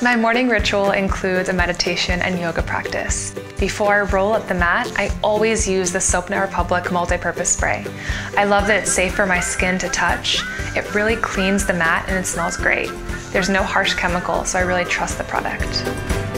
My morning ritual includes a meditation and yoga practice. Before I roll up the mat, I always use the Soapnut Republic multi-purpose spray. I love that it's safe for my skin to touch. It really cleans the mat and it smells great. There's no harsh chemicals, so I really trust the product.